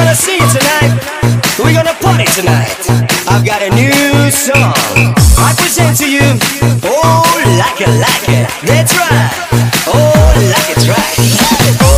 gonna see you tonight. We're gonna party tonight. I've got a new song I present to you. Oh, like it, like it. That's right. Oh, like it's right.